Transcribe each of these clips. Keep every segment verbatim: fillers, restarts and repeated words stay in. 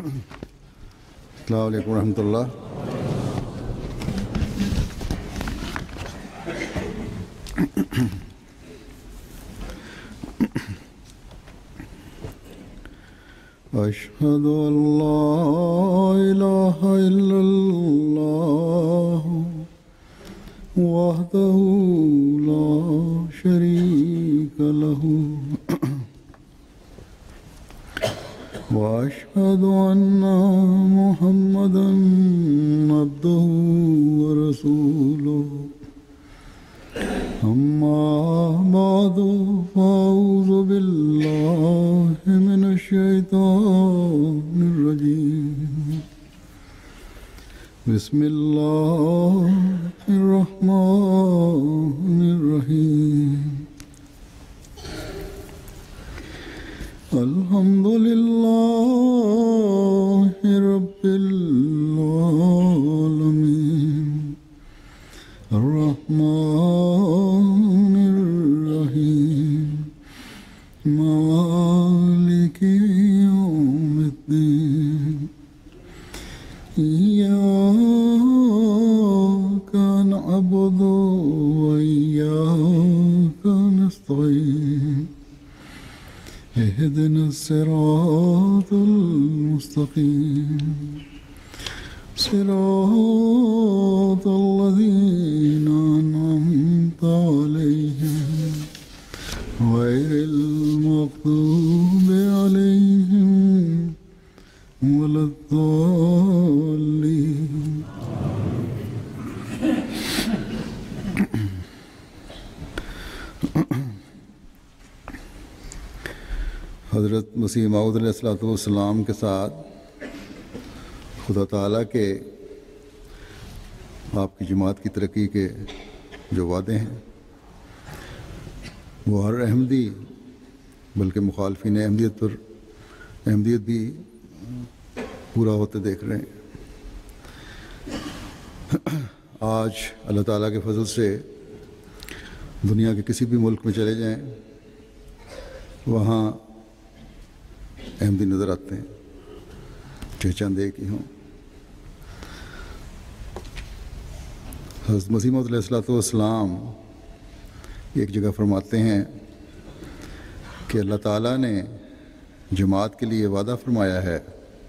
السلام علیکم ورحمۃ اللہ۔ اشہد ان لا الہ الا اللہ وحدہ لا شریک لہ واشهد ان محمدا عبده ورسوله اما بعد فاعوذ بالله من الشیطان الرجیم بسم اللہ الرحمن الرحیم الحمد للہ رب العالمین الرحمن الرحیم مالک یوم الدین ایاک نعبد وایاک نستعین اهدنا الصراط المستقيم صراط الذين أنعمت عليهم غير المغضوب عليهم ولا الضالين۔ حضرت مسیح موعود علیہ الصلوۃ والسلام کے ساتھ خدا تعالیٰ کے آپ کی جماعت کی ترقی کے جو وعدے ہیں وہ ہر احمدی بلکہ مخالفین احمدیت پر احمدیت بھی پورا ہوتے دیکھ رہے ہیں۔ آج اللہ تعالیٰ کے فضل سے دنیا کے کسی بھی ملک میں چلے جائیں وہاں احمدی نظر آتے ہیں، چاہے چند ایک ہی ہوں۔ حضرت مسیح موعود علیہ الصلوۃ والسلام ایک جگہ فرماتے ہیں کہ اللہ تعالیٰ نے جماعت کے لیے وعدہ فرمایا ہے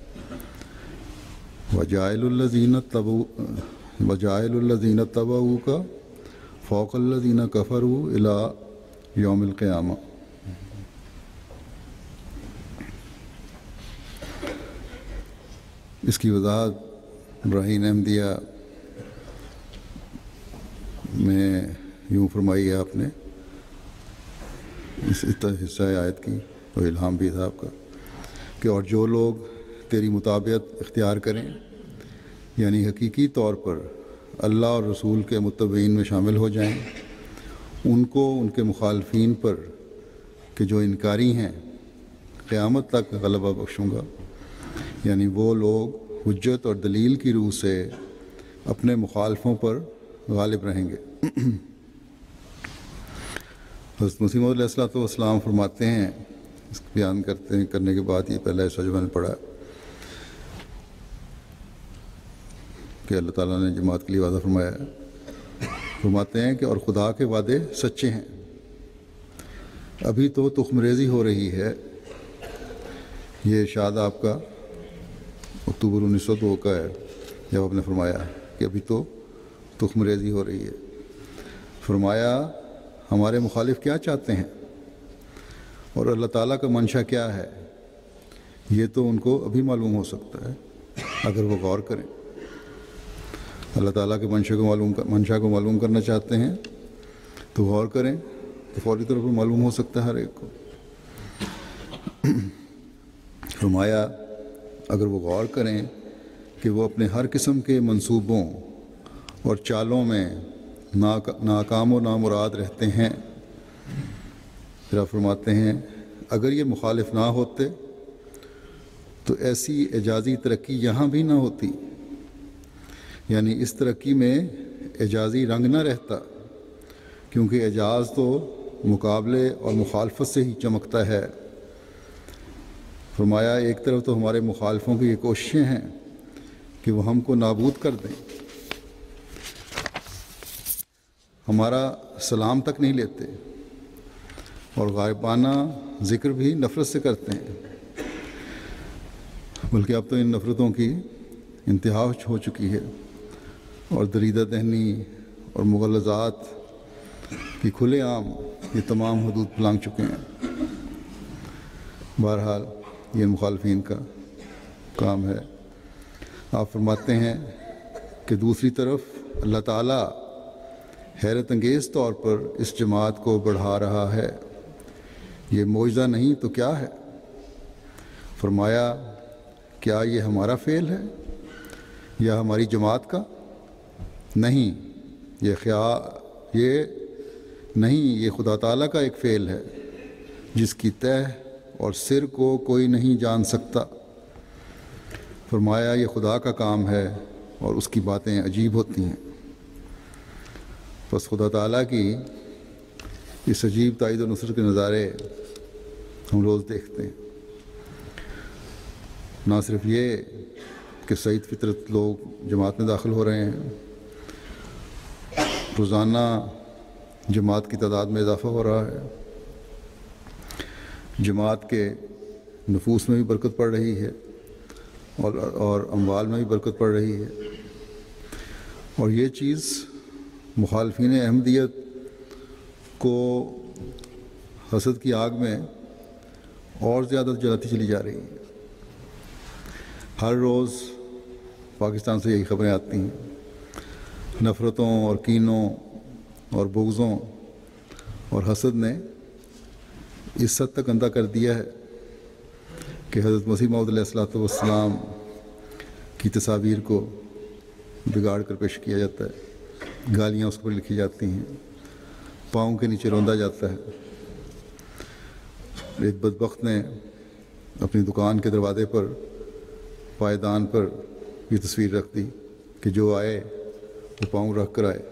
وَجَاعِلُ الَّذِينَ اتَّبَعُوا وَجَاعِلُ الَّذِينَ اتَّبَعُوكَ فَوْقَ الَّذِينَ كَفَرُوا إِلَى يَوْمِ الْقِيَامَةِ۔ اس کی وضاحت براہین احمدیہ میں یوں فرمائی ہے آپ نے، اس حصہ آیت کی اور الہام بھی تھا آپ کا کہ اور جو لوگ تیری مطابقت اختیار کریں یعنی حقیقی طور پر اللہ اور رسول کے متبعین میں شامل ہو جائیں، ان کو ان کے مخالفین پر کہ جو انکاری ہیں قیامت تک غلبہ بخشوں گا، یعنی وہ لوگ حجت اور دلیل کی روح سے اپنے مخالفوں پر غالب رہیں گے۔ حضرت مسیح موعود علیہ الصلوۃ والسلام فرماتے ہیں، اس کو بیان کرتے ہیں کرنے کے بعد یہ پہلا حصہ جو میں نے پڑھا کہ اللہ تعالیٰ نے جماعت کے لیے وعدہ فرمایا ہے، فرماتے ہیں کہ اور خدا کے وعدے سچے ہیں۔ ابھی تو تخم ریزی ہو رہی ہے، یہ ارشاد آپ کا اکتوبر انیس سو دو کا ہے جب آپ نے فرمایا کہ ابھی تو تخم ریزی ہو رہی ہے۔ فرمایا ہمارے مخالف کیا چاہتے ہیں اور اللہ تعالیٰ کا منشا کیا ہے، یہ تو ان کو ابھی معلوم ہو سکتا ہے اگر وہ غور کریں۔ اللہ تعالیٰ کے منشا کو معلوم منشا کو معلوم کرنا چاہتے ہیں تو غور کریں تو فوری طور پر معلوم ہو سکتا ہے ہر ایک کو۔ فرمایا اگر وہ غور کریں کہ وہ اپنے ہر قسم کے منصوبوں اور چالوں میں ناکام و نامراد رہتے ہیں، پھر آپ فرماتے ہیں اگر یہ مخالف نہ ہوتے تو ایسی اعجازی ترقی یہاں بھی نہ ہوتی، یعنی اس ترقی میں اعجازی رنگ نہ رہتا، کیونکہ اعجاز تو مقابلے اور مخالفت سے ہی چمکتا ہے۔ فرمایا ایک طرف تو ہمارے مخالفوں کی یہ کوششیں ہیں کہ وہ ہم کو نابود کر دیں، ہمارا سلام تک نہیں لیتے اور غائبانہ ذکر بھی نفرت سے کرتے ہیں، بلکہ اب تو ان نفرتوں کی انتہا ہو چکی ہے اور دریدہ ذہنی اور مغالطات کی کھلے عام یہ تمام حدود پھلانگ چکے ہیں۔ بہرحال یہ مخالفین کا کام ہے۔ آپ فرماتے ہیں کہ دوسری طرف اللہ تعالیٰ حیرت انگیز طور پر اس جماعت کو بڑھا رہا ہے، یہ معجزہ نہیں تو کیا ہے؟ فرمایا کیا یہ ہمارا فعل ہے یا ہماری جماعت کا؟ نہیں، یہ خیال یہ نہیں یہ خدا تعالیٰ کا ایک فعل ہے جس کی تہ اور سر کو کوئی نہیں جان سکتا۔ فرمایا یہ خدا کا کام ہے اور اس کی باتیں عجیب ہوتی ہیں۔ بس خدا تعالیٰ کی اس عجیب تائید و نصرت کے نظارے ہم روز دیکھتے ہیں۔ نہ صرف یہ کہ سعید فطرت لوگ جماعت میں داخل ہو رہے ہیں، روزانہ جماعت کی تعداد میں اضافہ ہو رہا ہے، جماعت کے نفوس میں بھی برکت پڑ رہی ہے اور اور اموال میں بھی برکت پڑ رہی ہے، اور یہ چیز مخالفین احمدیت کو حسد کی آگ میں اور زیادہ جلاتی چلی جا رہی ہے۔ ہر روز پاکستان سے یہی خبریں آتی ہیں۔ نفرتوں اور کینوں اور بغضوں اور حسد نے اس حد تک اندھا کر دیا ہے کہ حضرت مسیح موعود علیہ الصلوۃ والسلام کی تصاویر کو بگاڑ کر پیش کیا جاتا ہے، گالیاں اس پر لکھی جاتی ہیں، پاؤں کے نیچے روندا جاتا ہے۔ ایک بدبخت نے اپنی دکان کے دروازے پر پائیدان پر یہ تصویر رکھ دی کہ جو آئے وہ پاؤں رکھ کر آئے۔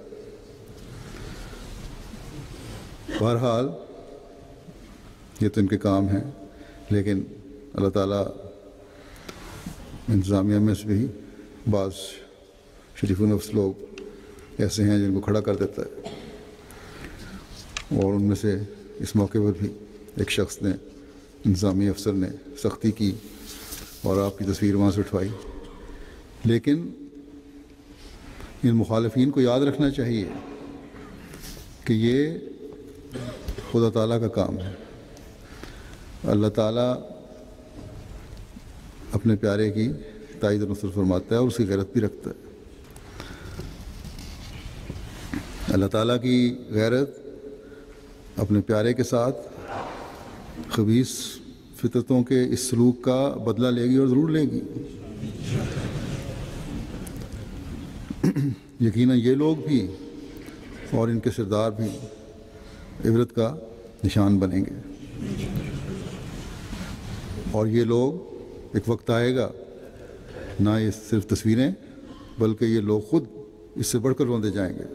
بہرحال یہ تو ان کے کام ہیں، لیکن اللہ تعالیٰ انتظامیہ میں سے بھی بعض شریف النفس لوگ ایسے ہیں جن کو کھڑا کر دیتا ہے، اور ان میں سے اس موقع پر بھی ایک شخص نے، انتظامی افسر نے سختی کی اور آپ کی تصویر وہاں سے اٹھوائی۔ لیکن ان مخالفین کو یاد رکھنا چاہیے کہ یہ خدا تعالیٰ کا کام ہے۔ اللہ تعالیٰ اپنے پیارے کی تائید و نصرت فرماتا ہے اور اس کی غیرت بھی رکھتا ہے۔ اللہ تعالیٰ کی غیرت اپنے پیارے کے ساتھ خبیث فطرتوں کے اس سلوک کا بدلہ لے گی اور ضرور لے گی۔ یقیناً یہ لوگ بھی اور ان کے سردار بھی عبرت کا نشان بنیں گے، اور یہ لوگ ایک وقت آئے گا نہ یہ صرف تصویریں بلکہ یہ لوگ خود اس سے بڑھ کر روندے جائیں گے۔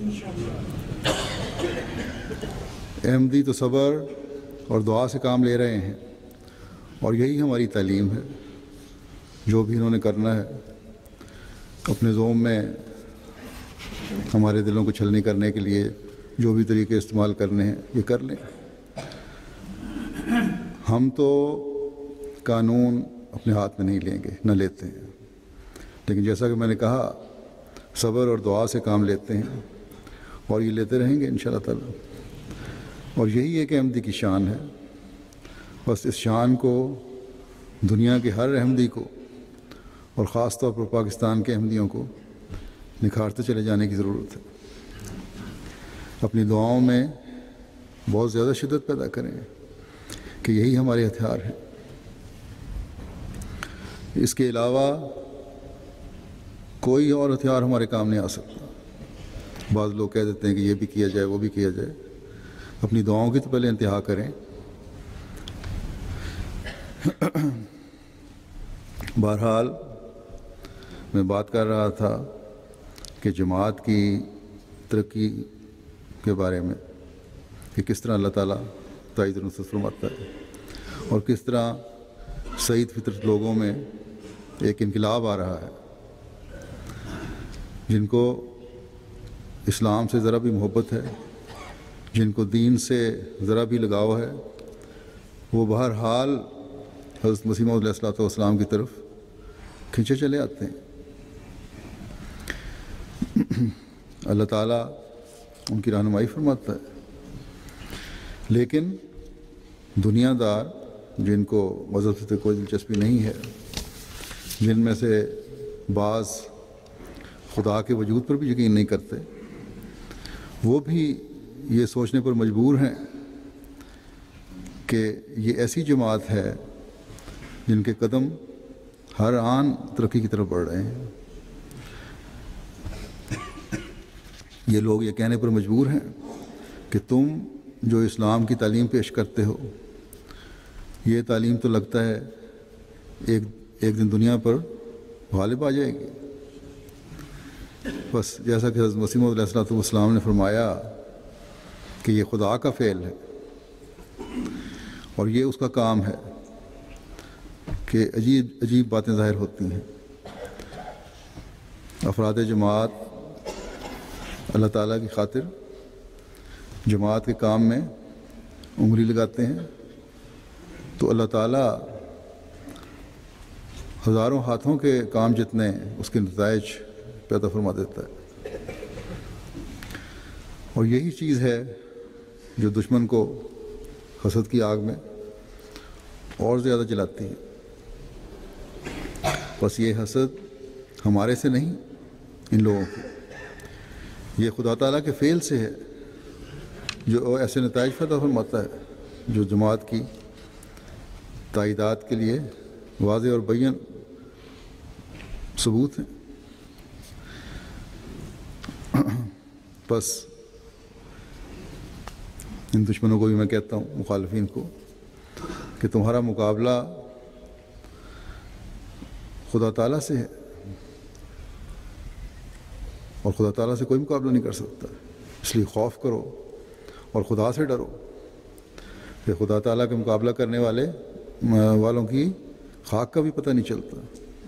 احمدی تو صبر اور دعا سے کام لے رہے ہیں، اور یہی ہماری تعلیم ہے۔ جو بھی انہوں نے کرنا ہے اپنے زوم میں ہمارے دلوں کو چھلنی کرنے کے لیے جو بھی طریقے استعمال کرنے ہیں یہ کر لیں۔ ہم تو قانون اپنے ہاتھ میں نہیں لیں گے، نہ لیتے ہیں، لیکن جیسا کہ میں نے کہا صبر اور دعا سے کام لیتے ہیں اور یہ لیتے رہیں گے انشاءاللہ تعالی۔ اور یہی ایک احمدی کی شان ہے۔ بس اس شان کو دنیا کے ہر احمدی کو اور خاص طور پر پاکستان کے احمدیوں کو نکھارتے چلے جانے کی ضرورت ہے۔ اپنی دعاؤں میں بہت زیادہ شدت پیدا کریں کہ یہی ہمارے ہتھیار ہیں۔ اس کے علاوہ کوئی اور ہتھیار ہمارے کام نہیں آ سکتا۔ بعض لوگ کہہ دیتے ہیں کہ یہ بھی کیا جائے وہ بھی کیا جائے۔ اپنی دعاؤں کی تو پہلے انتہا کریں۔ بہرحال میں بات کر رہا تھا کہ جماعت کی ترقی کے بارے میں کہ کس طرح اللہ تعالیٰ تائید و نصرت فرماتا ہے اور کس طرح سعید فطرت لوگوں میں ایک انقلاب آ رہا ہے، جن کو اسلام سے ذرا بھی محبت ہے، جن کو دین سے ذرا بھی لگاؤ ہے، وہ بہرحال حضرت مسیح موعود علیہ الصلوۃ والسلام کی طرف کھینچے چلے آتے ہیں۔ اللہ تعالیٰ ان کی رہنمائی فرماتا ہے، لیکن دنیا دار جن کو مذہب سے کوئی دلچسپی نہیں ہے، جن میں سے بعض خدا کے وجود پر بھی یقین نہیں کرتے، وہ بھی یہ سوچنے پر مجبور ہیں کہ یہ ایسی جماعت ہے جن کے قدم ہر آن ترقی کی طرف بڑھ رہے ہیں۔ یہ لوگ یہ کہنے پر مجبور ہیں کہ تم جو اسلام کی تعلیم پیش کرتے ہو، یہ تعلیم تو لگتا ہے ایک ایک دن دنیا پر غالب آ جائے گی۔ بس جیسا کہ حضرت مسیح موعود علیہ الصلوۃ والسلام نے فرمایا کہ یہ خدا کا فعل ہے اور یہ اس کا کام ہے کہ عجیب عجیب باتیں ظاہر ہوتی ہیں۔ افراد جماعت اللہ تعالیٰ کی خاطر جماعت کے کام میں انگلی لگاتے ہیں تو اللہ تعالیٰ ہزاروں ہاتھوں کے کام جتنے اس کے نتائج پیدا فرما دیتا ہے۔ اور یہی چیز ہے جو دشمن کو حسد کی آگ میں اور زیادہ جلاتی ہے۔ بس یہ حسد ہمارے سے نہیں، ان لوگوں کی، یہ خدا تعالیٰ کے فعل سے ہے جو ایسے نتائج پیدا فرماتا ہے جو جماعت کی تائیدات کے لیے واضح اور بیان ثبوت ہیں۔ بس ان دشمنوں کو بھی میں کہتا ہوں، مخالفین کو، کہ تمہارا مقابلہ خدا تعالیٰ سے ہے اور خدا تعالیٰ سے کوئی مقابلہ نہیں کر سکتا، اس لیے خوف کرو اور خدا سے ڈرو کہ خدا تعالیٰ کا مقابلہ کرنے والے والوں کی خاک کا بھی پتہ نہیں چلتا۔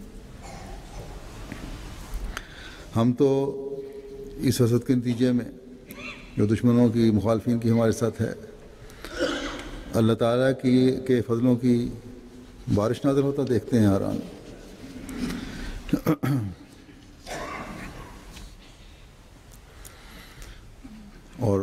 ہم تو اس حسد کے نتیجے میں جو دشمنوں کی، مخالفین کی ہمارے ساتھ ہے، اللہ تعالیٰ کی کے فضلوں کی بارش نازل ہوتا دیکھتے ہیں ہر آن۔ اور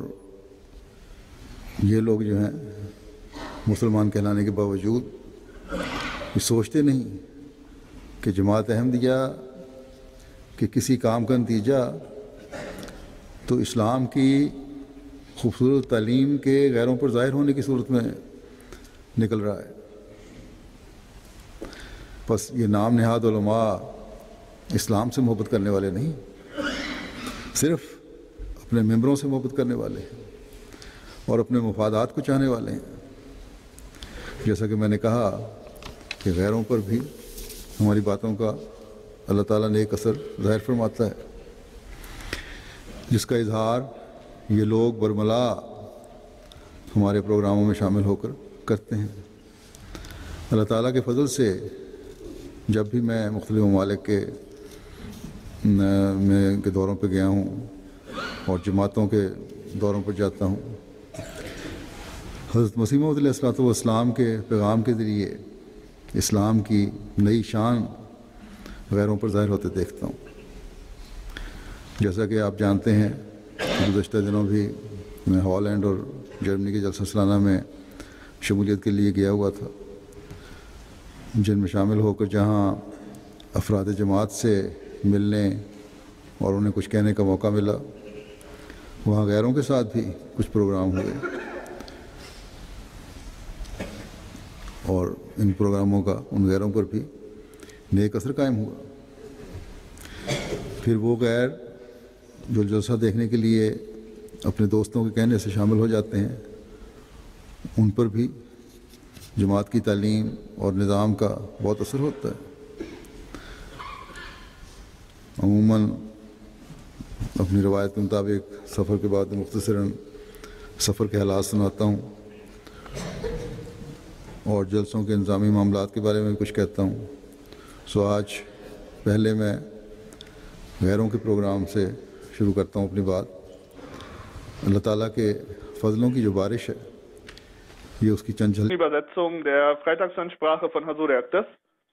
یہ لوگ جو ہیں مسلمان کہلانے کے باوجود یہ سوچتے نہیں کہ جماعت احمدیہ کہ کسی کام کا نتیجہ تو اسلام کی خوبصورت تعلیم کے غیروں پر ظاہر ہونے کی صورت میں نکل رہا ہے۔ بس یہ نام نہاد علماء اسلام سے محبت کرنے والے نہیں، صرف اپنے ممبروں سے محبت کرنے والے ہیں اور اپنے مفادات کو چاہنے والے ہیں۔ جیسا کہ میں نے کہا کہ غیروں پر بھی ہماری باتوں کا اللہ تعالیٰ نے ایک اثر ظاہر فرماتا ہے، جس کا اظہار یہ لوگ برملا ہمارے پروگراموں میں شامل ہو کر کرتے ہیں۔ اللہ تعالیٰ کے فضل سے جب بھی میں مختلف ممالک کے میں کے دوروں پہ گیا ہوں اور جماعتوں کے دوروں پر جاتا ہوں، حضرت مسیح موعود علیہ الصلوۃ والسلام کے پیغام کے ذریعے اسلام کی نئی شان غیروں پر ظاہر ہوتے دیکھتا ہوں۔ جیسا کہ آپ جانتے ہیں کہ گزشتہ دنوں بھی میں ہالینڈ اور جرمنی کے جلسہ سالانہ میں شمولیت کے لیے گیا ہوا تھا، جن میں شامل ہو کر جہاں افراد جماعت سے ملنے اور انہیں کچھ کہنے کا موقع ملا، وہاں غیروں کے ساتھ بھی کچھ پروگرام ہوئے اور ان پروگراموں کا ان غیروں پر بھی نیک اثر قائم ہوا۔ پھر وہ غیر جو جلسہ دیکھنے کے لیے اپنے دوستوں کے کہنے سے شامل ہو جاتے ہیں، ان پر بھی جماعت کی تعلیم اور نظام کا بہت اثر ہوتا ہے۔ عموماً اپنی روایت کے مطابق سفر کے بعد مختصراً سفر کے حالات سناتا ہوں۔ और जलसों के इंतज़ामी मामलात के बारे में कुछ कहता हूँ। सो आज पहले मैं गैरों के प्रोग्राम से शुरू करता हूँ अपनी बात। अल्लाह ताला के फजलों की जो बारिश है ये उसकी चंद झलक। Übersetzung der Freitagsansprache von Hasur Erktes.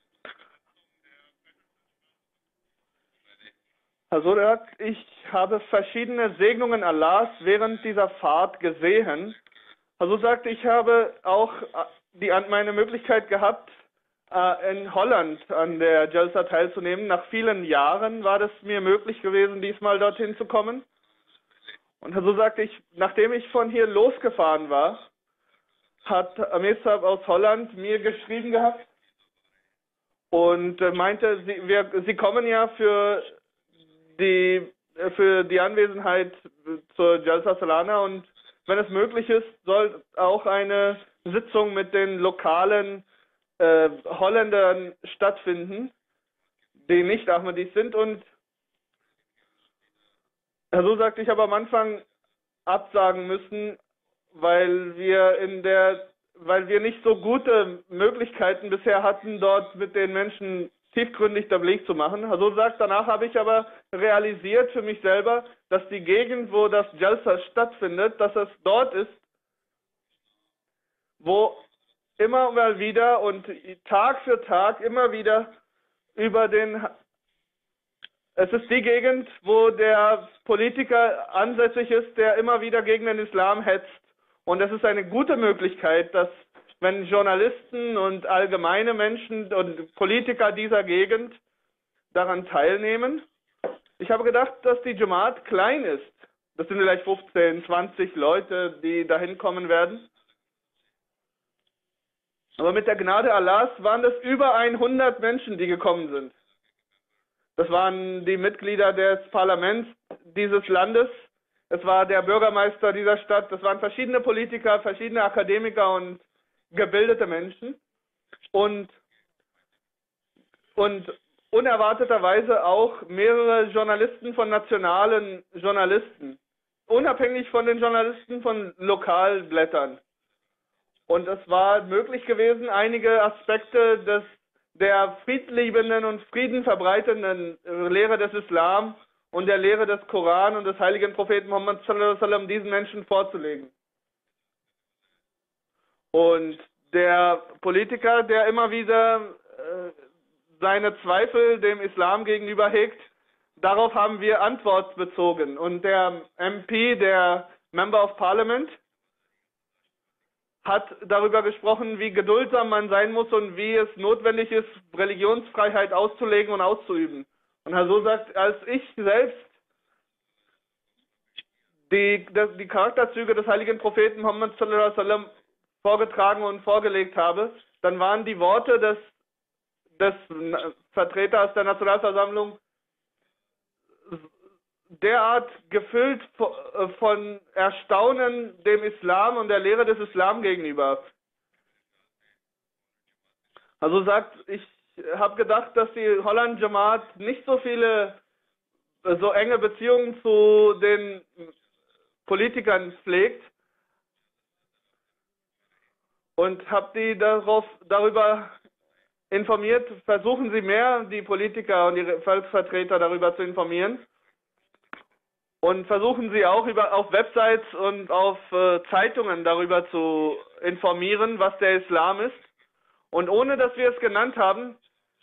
Hasur Erkt, ich habe verschiedene Segnungen Allahs während dieser Fahrt gesehen. Hasur sagt, ich habe auch die, meine Möglichkeit gehabt, in Holland an der Jalsa teilzunehmen. Nach vielen Jahren war das mir möglich gewesen, diesmal dorthin zu kommen. Und so sagte ich, nachdem ich von hier losgefahren war, hat Amir Saab aus Holland mir geschrieben gehabt und meinte, sie, wir, sie kommen ja für die, für die Anwesenheit zur Jalsa Salana und wenn es möglich ist, soll auch eine Sitzung mit den lokalen äh, Holländern stattfinden, die nicht Ahmadis sind. Und so sagte ich aber am Anfang absagen müssen, weil wir in der, weil wir nicht so gute Möglichkeiten bisher hatten, dort mit den Menschen tiefgründig Tabligh zu machen. So sagt, danach habe ich aber realisiert für mich selber, dass die Gegend, wo das Jalsa stattfindet, dass es dort ist, wo immer mal wieder und Tag für Tag immer wieder über den, es ist die Gegend, wo der Politiker ansässig ist, der immer wieder gegen den Islam hetzt. Und es ist eine gute Möglichkeit, dass wenn Journalisten und allgemeine Menschen und Politiker dieser Gegend daran teilnehmen. Ich habe gedacht, dass die Jamaat klein ist. Das sind vielleicht fünfzehn, zwanzig Leute, die dahin kommen werden. Aber mit der Gnade Allahs waren es über hundert Menschen, die gekommen sind. Das waren die Mitglieder des Parlaments dieses Landes. Es war der Bürgermeister dieser Stadt. Das waren verschiedene Politiker, verschiedene Akademiker und gebildete Menschen. Und, und unerwarteterweise auch mehrere Journalisten von nationalen Journalisten. Unabhängig von den Journalisten von Lokalblättern. Und es war möglich gewesen, einige Aspekte des, der friedliebenden und friedenverbreitenden Lehre des Islam und der Lehre des Koran und des heiligen Propheten Muhammad sallallahu alaihi wasallam diesen Menschen vorzulegen. Und der Politiker, der immer wieder äh, seine Zweifel dem Islam gegenüber hegt, darauf haben wir Antwort bezogen. Und der M P, der Member of Parliament, hat darüber gesprochen, wie geduldsam man sein muss und wie es notwendig ist, Religionsfreiheit auszulegen und auszuüben. Und Herr So sagt, als ich selbst die, die Charakterzüge des heiligen Propheten Muhammad sallallahu alaihi wasallam vorgetragen und vorgelegt habe, dann waren die Worte des, des Vertreters der Nationalversammlung derart gefüllt von Erstaunen dem Islam und der Lehre des Islam gegenüber. Also sagt, ich habe gedacht, dass die Holland Jamaat nicht so viele, so enge Beziehungen zu den Politikern pflegt und habe die darauf, darüber informiert, versuchen Sie mehr, die Politiker und die Volksvertreter darüber zu informieren. Und versuchen Sie auch über, auf Websites und auf äh, Zeitungen darüber zu informieren, was der Islam ist. Und ohne dass wir es genannt haben,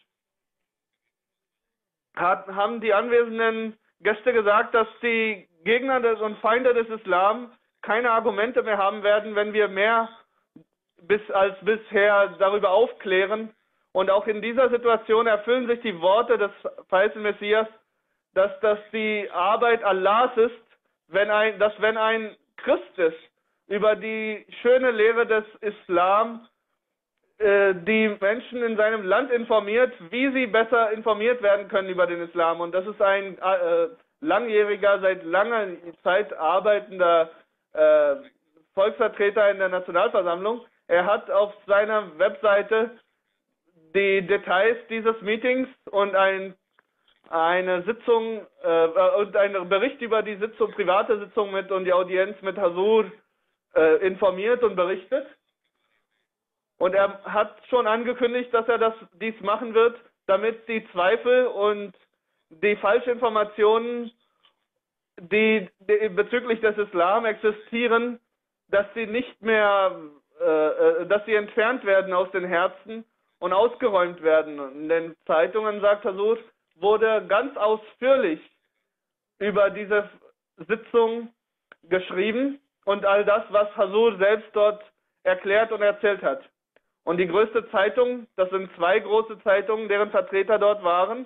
hat, haben die anwesenden Gäste gesagt, dass die Gegner des und Feinde des Islam keine Argumente mehr haben werden, wenn wir mehr bis, als bisher darüber aufklären. Und auch in dieser Situation erfüllen sich die Worte des verheißenen Messias, dass das die Arbeit Allahs ist, wenn ein, dass wenn ein Christ ist, über die schöne Lehre des Islam äh, die Menschen in seinem Land informiert, wie sie besser informiert werden können über den Islam. Und das ist ein äh, langjähriger, seit langer Zeit arbeitender äh, Volksvertreter in der Nationalversammlung. Er hat auf seiner Webseite die Details dieses Meetings und ein eine Sitzung äh, und einen Bericht über die Sitzung, private Sitzung mit und die Audienz mit Hasur äh, informiert und berichtet. Und er hat schon angekündigt, dass er das dies machen wird, damit die Zweifel und die Falschinformationen, die, die bezüglich des Islam existieren, dass sie nicht mehr, äh, dass sie entfernt werden aus den Herzen und ausgeräumt werden. In den Zeitungen, sagt Hasur, wurde ganz ausführlich über diese Sitzung geschrieben und all das, was Hasur selbst dort erklärt und erzählt hat. Und die größte Zeitung, das sind zwei große Zeitungen, deren Vertreter dort waren.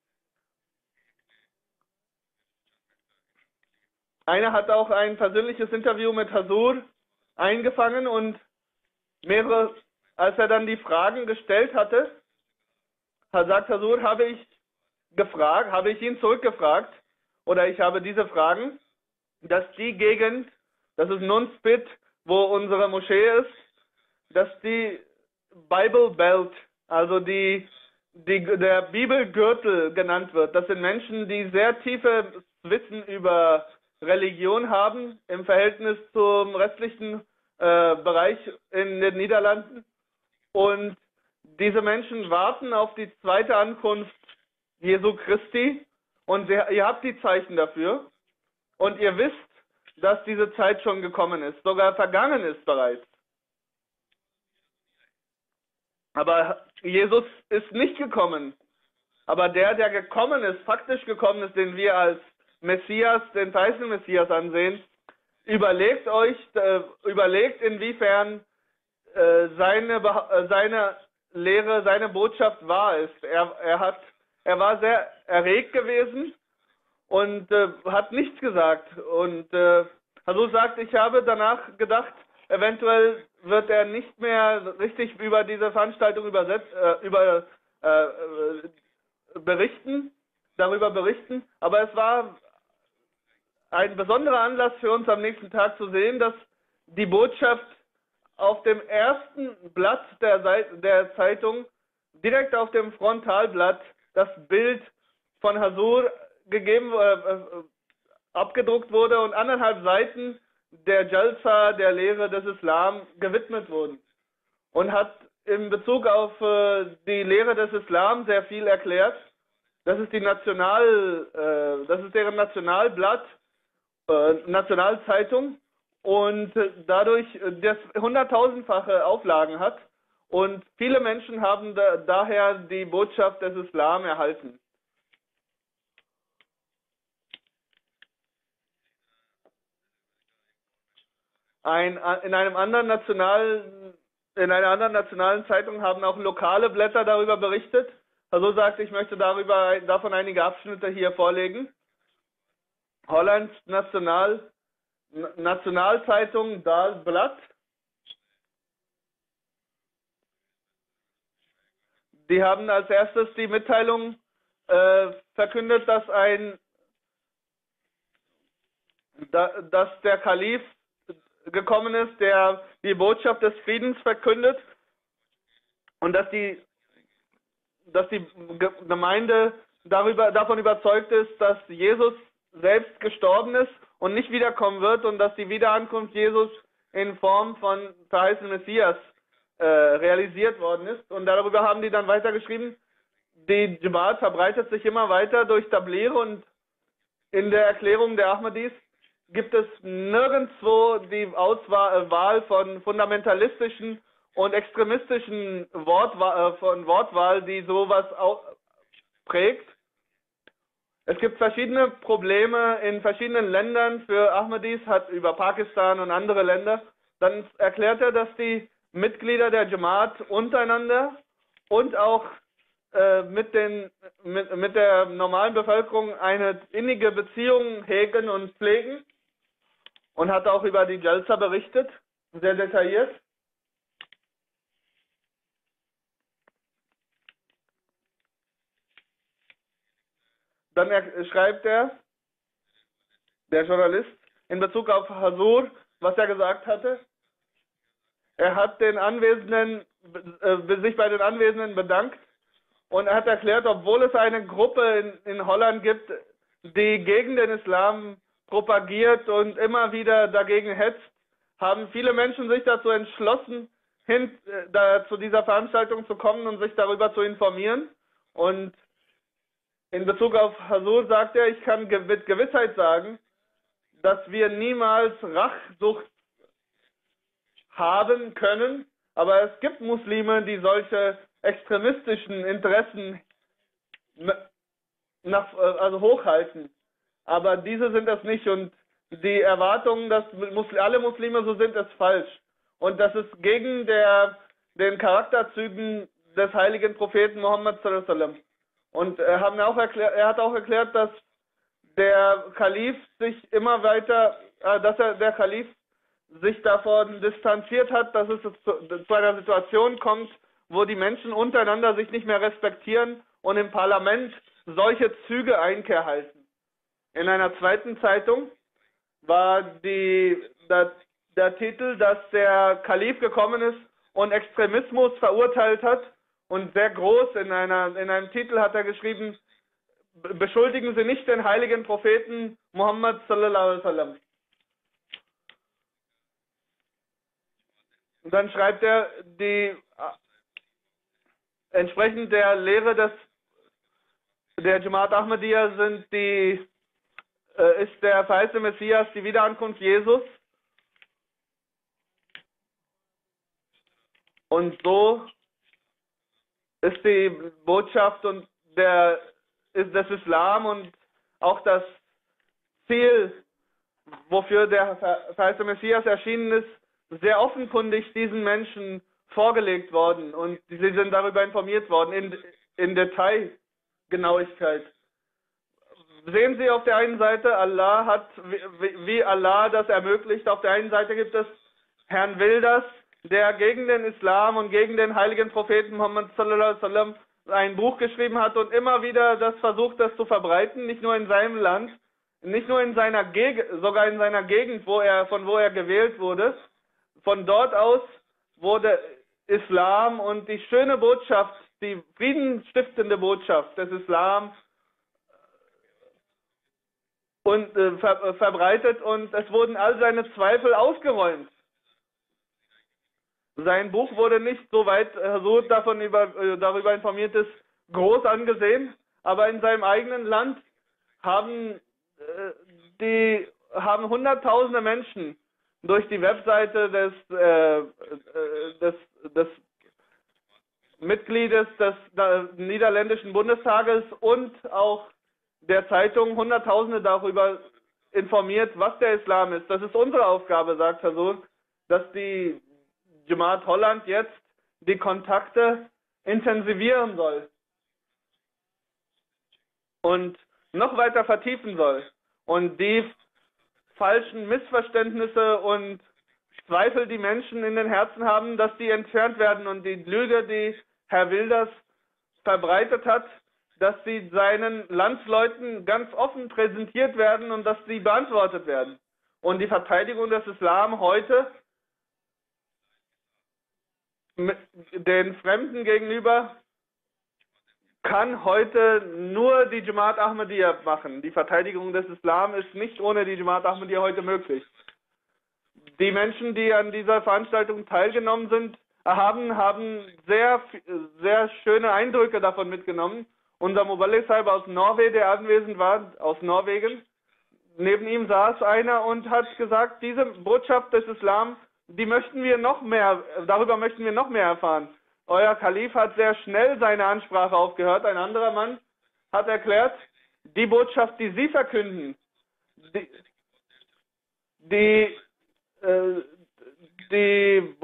Einer hat auch ein persönliches Interview mit Hasur eingefangen und mehrere, als er dann die Fragen gestellt hatte, sagt Hasur, habe ich gefragt, habe ich ihn zurückgefragt, oder ich habe diese Fragen, dass die Gegend, das ist Nunspit, wo unsere Moschee ist, dass die Bible Belt, also die, die, der Bibelgürtel genannt wird. Das sind Menschen, die sehr tiefes Wissen über Religion haben im Verhältnis zum restlichen äh, Bereich in den Niederlanden. Und diese Menschen warten auf die zweite Ankunft Jesu Christi und ihr, ihr habt die Zeichen dafür und ihr wisst, dass diese Zeit schon gekommen ist, sogar vergangen ist bereits. Aber Jesus ist nicht gekommen. Aber der, der gekommen ist, faktisch gekommen ist, den wir als Messias, den verheißenen Messias ansehen, überlegt euch, äh, überlegt inwiefern äh, seine, äh, seine Lehre, seine Botschaft wahr ist. Er, er, hat, er war sehr erregt gewesen und äh, hat nichts gesagt. Und äh, Hasur sagt, ich habe danach gedacht, eventuell wird er nicht mehr richtig über diese Veranstaltung übersetzt, äh, über, äh, berichten, darüber berichten. Aber es war ein besonderer Anlass für uns am nächsten Tag zu sehen, dass die Botschaft auf dem ersten Blatt der, Seite, der Zeitung, direkt auf dem Frontalblatt, das Bild von Hasur gegeben, äh, abgedruckt wurde und anderthalb Seiten der Jalsa, der Lehre des Islam, gewidmet wurden. Und hat in Bezug auf äh, die Lehre des Islam sehr viel erklärt. Das ist die National, äh, das ist deren Nationalblatt, äh, Nationalzeitung, und äh, dadurch äh, das hunderttausendfache Auflagen hat. Und viele Menschen haben da, daher die Botschaft des Islam erhalten. Ein, in einem anderen nationalen, in einer anderen nationalen Zeitung haben auch lokale Blätter darüber berichtet. Also sagt, ich möchte darüber, davon einige Abschnitte hier vorlegen. Hollands National, Nationalzeitung Dagblad. Die haben als erstes die Mitteilung äh, verkündet, dass ein, da, dass der Kalif gekommen ist, der die Botschaft des Friedens verkündet und dass die, dass die Gemeinde darüber, davon überzeugt ist, dass Jesus selbst gestorben ist und nicht wiederkommen wird und dass die Wiederankunft Jesus in Form von verheißenen Messias äh, realisiert worden ist. Und darüber haben die dann weitergeschrieben, die Jamaat verbreitet sich immer weiter durch Tabligh und in der Erklärung der Ahmadis gibt es nirgendwo die Auswahl von fundamentalistischen und extremistischen Wortwahl, von Wortwahl, die sowas prägt. Es gibt verschiedene Probleme in verschiedenen Ländern für Ahmadis, hat über Pakistan und andere Länder. Dann erklärt er, dass die Mitglieder der Jamaat untereinander und auch äh, mit, den, mit, mit der normalen Bevölkerung eine innige Beziehung hegen und pflegen. Und hat auch über die Jalsa berichtet, sehr detailliert. Dann er, schreibt er, der Journalist, in Bezug auf Hasur, was er gesagt hatte. Er hat den Anwesenden, äh, sich bei den Anwesenden bedankt und er hat erklärt, obwohl es eine Gruppe in, in Holland gibt, die gegen den Islam propagiert und immer wieder dagegen hetzt, haben viele Menschen sich dazu entschlossen, hin, äh, da, zu dieser Veranstaltung zu kommen und sich darüber zu informieren. Und in Bezug auf Huzur sagt er, ich kann ge mit Gewissheit sagen, dass wir niemals Rachsucht haben können, aber es gibt Muslime, die solche extremistischen Interessen nach, also hochhalten. Aber diese sind es nicht und die Erwartungen, dass alle Muslime so sind, ist falsch. Und das ist gegen der, den Charakterzügen des heiligen Propheten Muhammad sallallahu alaihi wasallam. Und er, haben auch erklärt, er hat auch erklärt, dass der Kalif sich immer weiter, äh, dass er der Kalif sich davon distanziert hat, dass es zu, zu einer Situation kommt, wo die Menschen untereinander sich nicht mehr respektieren und im Parlament solche Züge Einkehr halten. In einer zweiten Zeitung war die, der, der Titel, dass der Kalif gekommen ist und Extremismus verurteilt hat und sehr groß in, einer, in einem Titel hat er geschrieben, beschuldigen Sie nicht den heiligen Propheten Muhammad sallallahu alaihi wasallam. Und dann schreibt er, die entsprechend der Lehre des der Jamaat Ahmadiyya sind die äh, ist der verheißene Messias die Wiederankunft Jesus. Und so ist die Botschaft und der ist das Islam und auch das Ziel, wofür der verheißene Messias erschienen ist, sehr offenkundig diesen Menschen vorgelegt worden und sie sind darüber informiert worden in, in Detailgenauigkeit. Sehen Sie auf der einen Seite, Allah hat, wie, wie Allah das ermöglicht, auf der einen Seite gibt es Herrn Wilders, der gegen den Islam und gegen den heiligen Propheten Muhammad sallallahu alaihi wasallam ein Buch geschrieben hat und immer wieder das versucht, das zu verbreiten, nicht nur in seinem Land, nicht nur in seiner Gegend, sogar in seiner Gegend, wo er, von wo er gewählt wurde. Von dort aus wurde Islam und die schöne Botschaft, die friedenstiftende Botschaft des Islam und äh, ver, verbreitet und es wurden all seine Zweifel ausgeräumt. Sein Buch wurde nicht, soweit Huzur davon über, äh, darüber informiert ist, groß angesehen, aber in seinem eigenen Land haben, äh, die, haben hunderttausende Menschen durch die Webseite des, äh, äh, des, des Mitgliedes des äh, niederländischen Bundestages und auch der Zeitung hunderttausende darüber informiert, was der Islam ist. Das ist unsere Aufgabe, sagt Huzur, dass die Jamaat Holland jetzt die Kontakte intensivieren soll und noch weiter vertiefen soll und die falschen Missverständnisse und Zweifel, die Menschen in den Herzen haben, dass die entfernt werden und die Lüge, die Herr Wilders verbreitet hat, dass sie seinen Landsleuten ganz offen präsentiert werden und dass sie beantwortet werden. Und die Verteidigung des Islam heute den Fremden gegenüber kann heute nur die Jamaat Ahmadiyya machen. Die Verteidigung des Islam ist nicht ohne die Jamaat Ahmadiyya heute möglich. Die Menschen, die an dieser Veranstaltung teilgenommen sind, haben, haben sehr, sehr schöne Eindrücke davon mitgenommen. Unser Muballigh Sahib aus Norwegen, der anwesend war, aus Norwegen, neben ihm saß einer und hat gesagt, diese Botschaft des Islam, die möchten wir noch mehr, darüber möchten wir noch mehr erfahren. Euer Kalif hat sehr schnell seine Ansprache aufgehört. Ein anderer Mann hat erklärt, die Botschaft, die Sie verkünden, die, die, äh, die,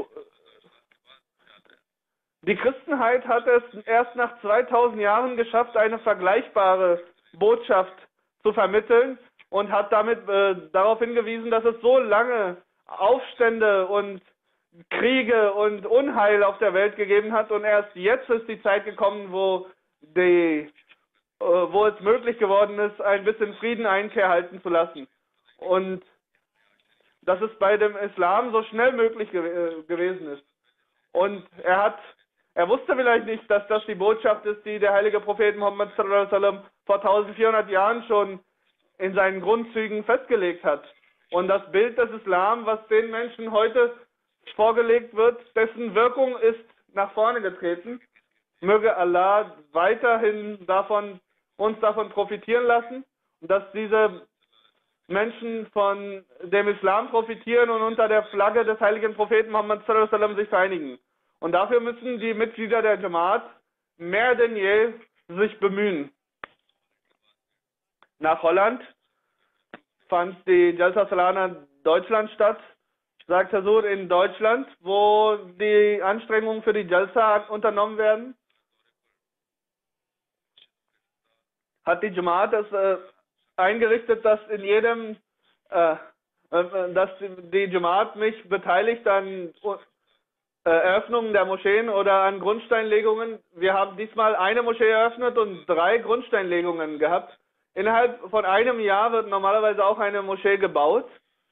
die Christenheit hat es erst nach zweitausend Jahren geschafft, eine vergleichbare Botschaft zu vermitteln und hat damit äh, darauf hingewiesen, dass es so lange Aufstände und Kriege und Unheil auf der Welt gegeben hat und erst jetzt ist die Zeit gekommen, wo, die, äh, wo es möglich geworden ist, ein bisschen Frieden Einkehr halten zu lassen. Und dass es bei dem Islam so schnell möglich gew äh, gewesen ist. Und er hat, er wusste vielleicht nicht, dass das die Botschaft ist, die der heilige Prophet Muhammad sallallahu alaihi wasallam vor eintausendvierhundert Jahren schon in seinen Grundzügen festgelegt hat. Und das Bild des Islam, was den Menschen heute vorgelegt wird, dessen Wirkung ist nach vorne getreten. Möge Allah weiterhin davon, uns davon profitieren lassen, dass diese Menschen von dem Islam profitieren und unter der Flagge des heiligen Propheten Muhammad sallallahu alaihi wasallam sich vereinigen. Und dafür müssen die Mitglieder der Jamaat mehr denn je sich bemühen. Nach Holland fand die Jalsa Salana Deutschland statt, sagt Hazur, in Deutschland, wo die Anstrengungen für die Jalsa unternommen werden. Hat die Jamaat es äh, eingerichtet, dass in jedem, äh, äh, dass die Jamaat mich beteiligt an äh, Eröffnungen der Moscheen oder an Grundsteinlegungen. Wir haben diesmal eine Moschee eröffnet und drei Grundsteinlegungen gehabt. Innerhalb von einem Jahr wird normalerweise auch eine Moschee gebaut.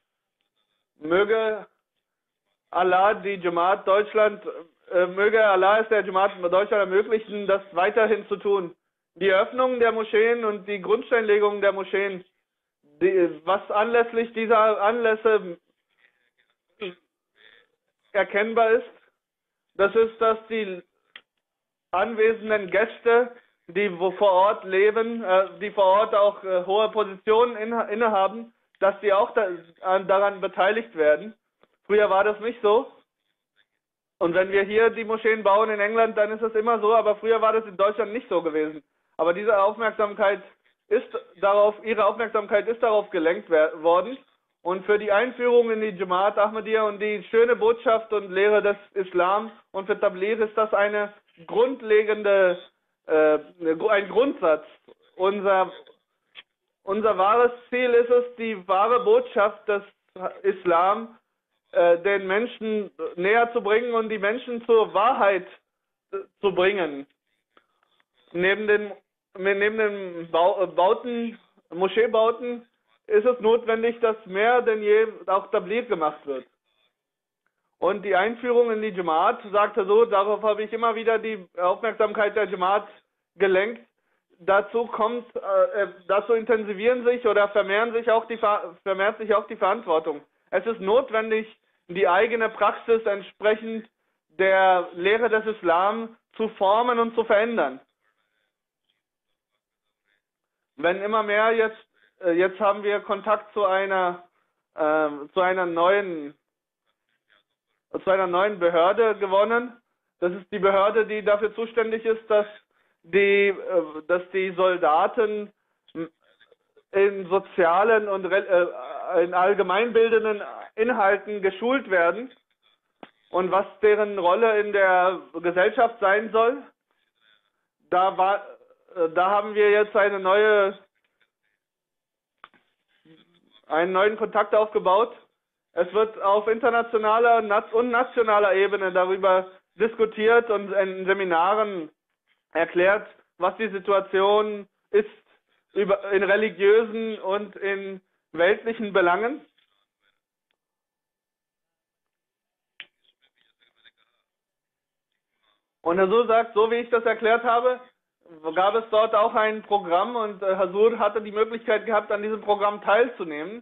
Möge Allah die Jamaat Deutschland, äh, möge Allah es der Jamaat Deutschland ermöglichen, das weiterhin zu tun. Die Eröffnung der Moscheen und die Grundsteinlegung der Moscheen, die, was anlässlich dieser Anlässe erkennbar ist, das ist, dass die anwesenden Gäste, die wo vor Ort leben, äh, die vor Ort auch äh, hohe Positionen inne, innehaben, dass die auch da, an, daran beteiligt werden. Früher war das nicht so. Und wenn wir hier die Moscheen bauen in England, dann ist es immer so, aber früher war das in Deutschland nicht so gewesen. Aber diese Aufmerksamkeit ist darauf, ihre Aufmerksamkeit ist darauf gelenkt worden. Und für die Einführung in die Jamaat Ahmadiyya und die schöne Botschaft und Lehre des Islam und für Tabligh ist das eine grundlegende, äh, ein Grundsatz. Unser, unser wahres Ziel ist es, die wahre Botschaft des Islam äh, den Menschen näher zu bringen und die Menschen zur Wahrheit äh, zu bringen. Neben den, neben den Bau, Bauten, Moscheebauten ist es notwendig, dass mehr denn je auch Tabligh gemacht wird. Und die Einführung in die Jamaat, sagt er so, darauf habe ich immer wieder die Aufmerksamkeit der Jamaat gelenkt. Dazu kommt, äh, dazu intensivieren sich oder vermehren sich auch die, vermehrt sich auch die Verantwortung. Es ist notwendig, die eigene Praxis entsprechend der Lehre des Islam zu formen und zu verändern. Wenn immer mehr jetzt Jetzt haben wir Kontakt zu einer, äh, zu einer neuen, zu einer neuen Behörde gewonnen. Das ist die Behörde, die dafür zuständig ist, dass die, äh, dass die Soldaten in sozialen und äh, in allgemeinbildenden Inhalten geschult werden und was deren Rolle in der Gesellschaft sein soll. Da war, äh, da haben wir jetzt eine neue einen neuen Kontakt aufgebaut. Es wird auf internationaler und nationaler Ebene darüber diskutiert und in Seminaren erklärt, was die Situation ist in religiösen und in weltlichen Belangen. Und Hazur sagt, so wie ich das erklärt habe, gab es dort auch ein Programm und äh, Hazur hatte die Möglichkeit gehabt, an diesem Programm teilzunehmen.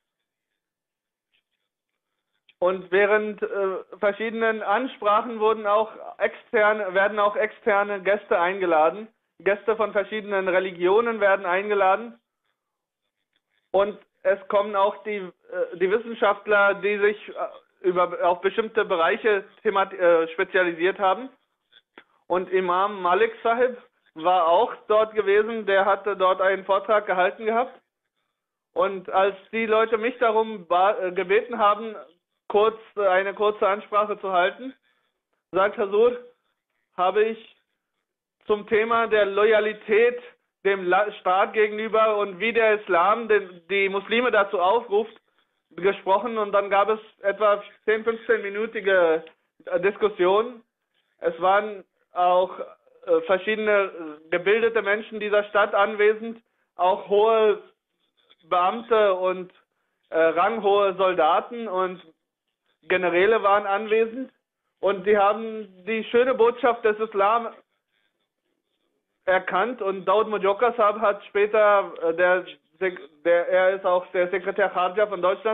Und während äh, verschiedenen Ansprachen wurden auch externe, werden auch externe Gäste eingeladen. Gäste von verschiedenen Religionen werden eingeladen. Und es kommen auch die, äh, die Wissenschaftler, die sich äh, über, auf bestimmte Bereiche themat, äh, spezialisiert haben. Und Imam Malik Sahib war auch dort gewesen, der hatte dort einen Vortrag gehalten gehabt. Und als die Leute mich darum gebeten haben, kurz eine kurze Ansprache zu halten, sagt Hazur, habe ich zum Thema der Loyalität dem Staat gegenüber und wie der Islam den, die Muslime dazu aufruft, gesprochen. Und dann gab es etwa zehn, fünfzehn-minütige Diskussionen. Es waren auch verschiedene gebildete Menschen dieser Stadt anwesend, auch hohe Beamte und äh, ranghohe Soldaten und Generäle waren anwesend und die haben die schöne Botschaft des Islam erkannt und Daud Mojoka Sahib hat später, äh, der, der, er ist auch der Sekretär Kharja von Deutschland,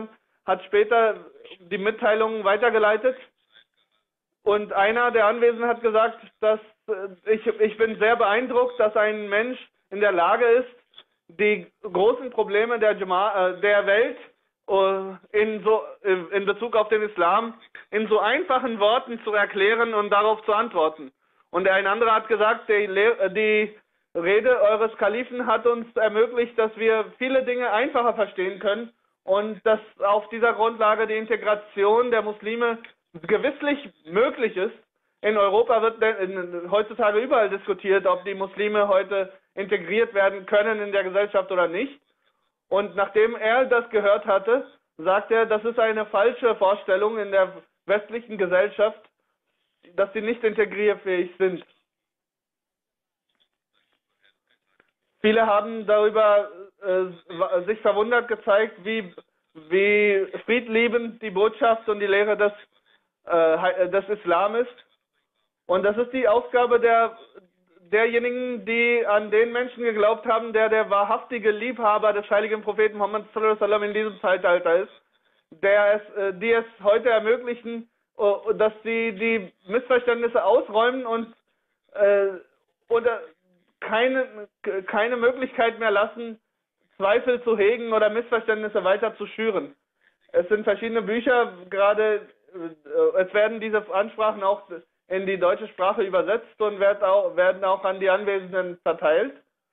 hat später die Mitteilungen weitergeleitet. Und einer der Anwesenden hat gesagt, dass äh, ich, ich bin sehr beeindruckt, dass ein Mensch in der Lage ist, die großen Probleme der, Jama äh, der Welt äh, in, so, äh, in Bezug auf den Islam in so einfachen Worten zu erklären und darauf zu antworten. Und ein anderer hat gesagt, die, Le die Rede eures Kalifen hat uns ermöglicht, dass wir viele Dinge einfacher verstehen können und dass auf dieser Grundlage die Integration der Muslime gewisslich möglich ist. In Europa wird in, heutzutage überall diskutiert, ob die Muslime heute integriert werden können in der Gesellschaft oder nicht. Und nachdem er das gehört hatte, sagt er, das ist eine falsche Vorstellung in der westlichen Gesellschaft, dass sie nicht integrierfähig sind. Viele haben darüber äh, sich verwundert gezeigt, wie, wie friedliebend die Botschaft und die Lehre des, äh, des Islam ist. Und das ist die Aufgabe der, derjenigen, die an den Menschen geglaubt haben, der der wahrhaftige Liebhaber des heiligen Propheten Muhammad sallallahu alaihi wasallam in diesem Zeitalter ist, der es, die es heute ermöglichen, dass sie die Missverständnisse ausräumen und äh, oder keine, keine Möglichkeit mehr lassen, Zweifel zu hegen oder Missverständnisse weiter zu schüren. Es sind verschiedene Bücher, gerade äh, es werden diese Ansprachen auch in die deutsche Sprache übersetzt und werden auch, werden auch an die Anwesenden verteilt.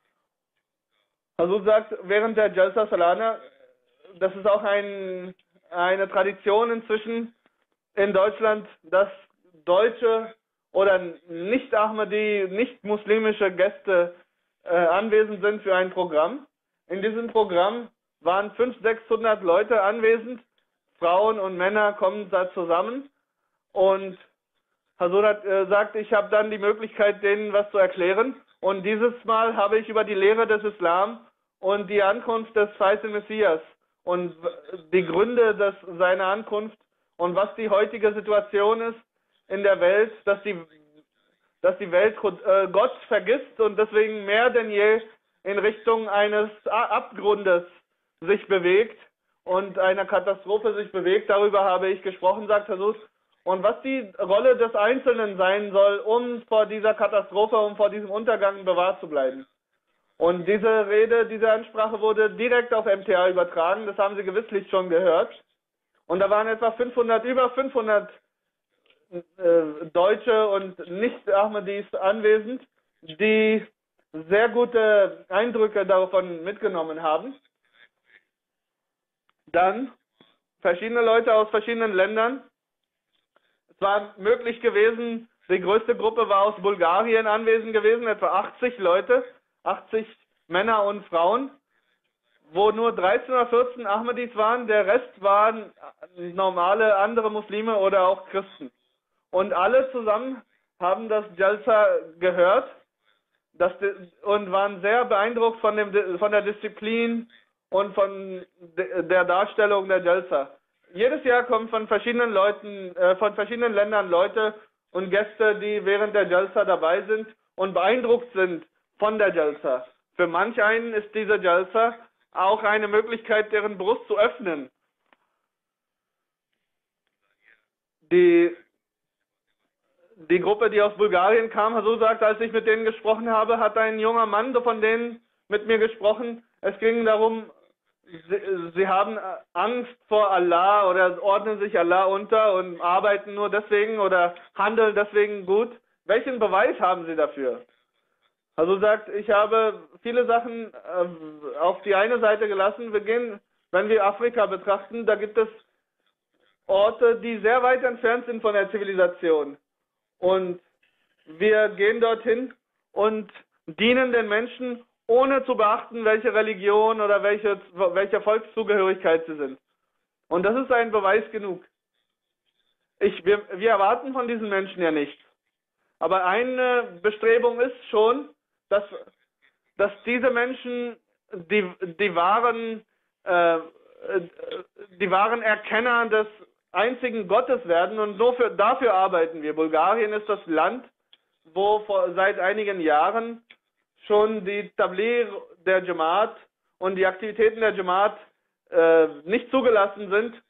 Also sagt, während der Jalsa Salana, das ist auch ein, eine Tradition inzwischen in Deutschland, dass deutsche oder nicht Ahmadi, nicht muslimische Gäste äh, anwesend sind für ein Programm. In diesem Programm waren fünfhundert, sechshundert Leute anwesend, Frauen und Männer kommen da zusammen und Hazur hat äh, sagt, ich habe dann die Möglichkeit, denen was zu erklären. Und dieses Mal habe ich über die Lehre des Islam und die Ankunft des feisten Messias und die Gründe des, seiner Ankunft und was die heutige Situation ist in der Welt, dass die, dass die Welt äh, Gott vergisst und deswegen mehr denn je in Richtung eines Abgrundes sich bewegt und einer Katastrophe sich bewegt. Darüber habe ich gesprochen, sagt Jesus. Und was die Rolle des Einzelnen sein soll, um vor dieser Katastrophe, um vor diesem Untergang bewahrt zu bleiben. Und diese Rede, diese Ansprache wurde direkt auf M T A übertragen, das haben Sie gewisslich schon gehört. Und da waren etwa fünfhundert, über fünfhundert äh, Deutsche und Nicht-Ahmadis anwesend, die sehr gute Eindrücke davon mitgenommen haben. Dann verschiedene Leute aus verschiedenen Ländern. Es war möglich gewesen, die größte Gruppe war aus Bulgarien anwesend gewesen, etwa achtzig Leute, achtzig Männer und Frauen, wo nur dreizehn oder vierzehn Ahmadis waren, der Rest waren normale andere Muslime oder auch Christen. Und alle zusammen haben das Jalsa gehört das, und waren sehr beeindruckt von, dem, von der Disziplin und von der Darstellung der Jalsa. Jedes Jahr kommen von verschiedenen Leuten, äh, von verschiedenen Ländern Leute und Gäste, die während der Jalsa dabei sind und beeindruckt sind von der Jalsa. Für manch einen ist diese Jalsa auch eine Möglichkeit, deren Brust zu öffnen. Die, die Gruppe, die aus Bulgarien kam, so sagt, als ich mit denen gesprochen habe, hat ein junger Mann von denen mit mir gesprochen. Es ging darum, Sie, sie haben Angst vor Allah oder ordnen sich Allah unter und arbeiten nur deswegen oder handeln deswegen gut. Welchen Beweis haben sie dafür? Also sagt, ich habe viele Sachen äh, auf die eine Seite gelassen. Wir gehen, wenn wir Afrika betrachten, da gibt es Orte, die sehr weit entfernt sind von der Zivilisation. Und wir gehen dorthin und dienen den Menschen, ohne zu beachten, welche Religion oder welche, welche Volkszugehörigkeit sie sind. Und das ist ein Beweis genug. Ich, wir, wir erwarten von diesen Menschen ja nichts. Aber eine Bestrebung ist schon, dass, dass diese Menschen die, die, wahren, äh, die wahren Erkenner des einzigen Gottes werden und nur für, dafür arbeiten wir. Bulgarien ist das Land, wo vor, seit einigen Jahren schon die Tabligh der Jamaat und die Aktivitäten der Jamaat äh, nicht zugelassen sind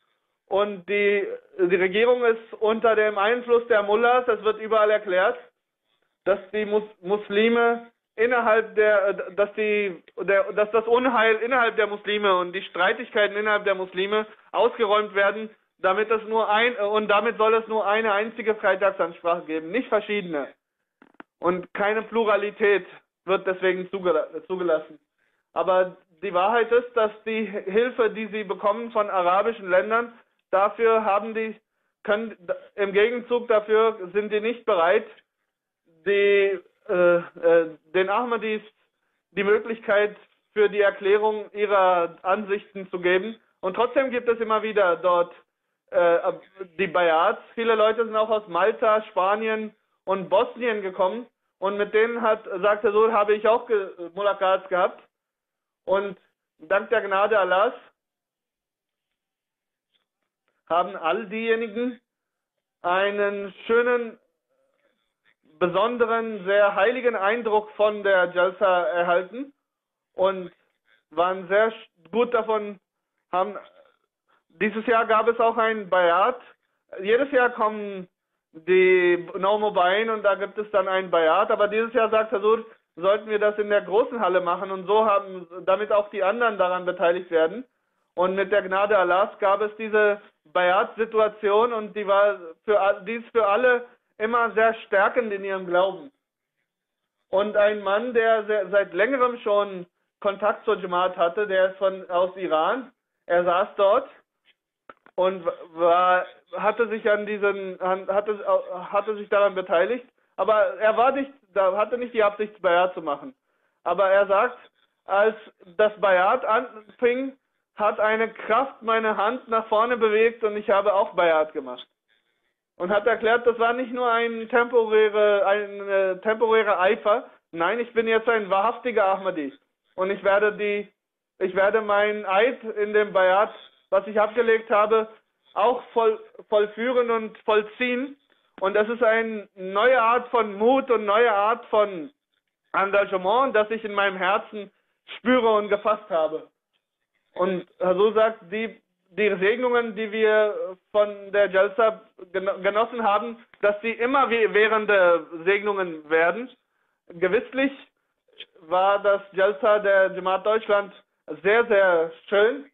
und die, die Regierung ist unter dem Einfluss der Mullahs. Es wird überall erklärt, dass die Mus Muslime innerhalb der, dass die, der, dass das Unheil innerhalb der Muslime und die Streitigkeiten innerhalb der Muslime ausgeräumt werden, damit es nur ein, und damit soll es nur eine einzige Freitagsansprache geben, nicht verschiedene. Und keine Pluralität wird deswegen zugelassen. Aber die Wahrheit ist, dass die Hilfe, die sie bekommen von arabischen Ländern, dafür haben die, können, im Gegenzug dafür sind die nicht bereit, die, äh, äh, den Ahmadis die Möglichkeit für die Erklärung ihrer Ansichten zu geben. Und trotzdem gibt es immer wieder dort äh, die Bayats. Viele Leute sind auch aus Malta, Spanien und Bosnien gekommen. Und mit denen hat, sagt er so, habe ich auch ge Mulakats gehabt. Und dank der Gnade Allahs haben all diejenigen einen schönen, besonderen, sehr heiligen Eindruck von der Jalsa erhalten und waren sehr gut davon, haben, dieses Jahr gab es auch ein Bayat. Jedes Jahr kommen die Naumobain und da gibt es dann ein Bayat, aber dieses Jahr sagt Hazur, sollten wir das in der großen Halle machen und so haben, damit auch die anderen daran beteiligt werden. Und mit der Gnade Allahs gab es diese Bayat-Situation und die war für, die ist für alle immer sehr stärkend in ihrem Glauben. Und ein Mann, der sehr, seit längerem schon Kontakt zur Jamaat hatte, der ist von, aus Iran, er saß dort und war, hatte sich an diesen, hatte, hatte sich daran beteiligt, aber er war nicht, da hatte nicht die Absicht, Bayat zu machen. Aber er sagt, als das Bayat anfing, hat eine Kraft meine Hand nach vorne bewegt und ich habe auch Bayat gemacht. Und hat erklärt, das war nicht nur ein temporäre, ein äh, temporärer Eifer, nein, ich bin jetzt ein wahrhaftiger Ahmadi. Und ich werde die, ich werde meinen Eid in dem Bayat, was ich abgelegt habe, auch voll, vollführen und vollziehen. Und das ist eine neue Art von Mut und neue Art von Engagement, das ich in meinem Herzen spüre und gefasst habe. Und so sagt, die, die Segnungen, die wir von der Jalsa genossen haben, dass sie immer währende Segnungen werden. Gewisslich war das Jalsa der Jamaat Deutschland sehr, sehr schön.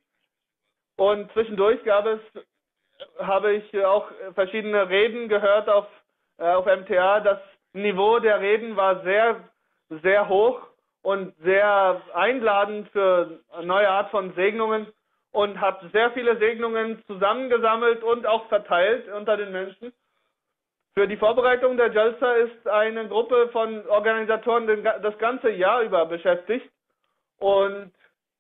Und zwischendurch gab es, habe ich auch verschiedene Reden gehört auf, äh, auf M T A. Das Niveau der Reden war sehr, sehr hoch und sehr einladend für eine neue Art von Segnungen und hat sehr viele Segnungen zusammengesammelt und auch verteilt unter den Menschen. Für die Vorbereitung der Jalsa ist eine Gruppe von Organisatoren das ganze Jahr über beschäftigt und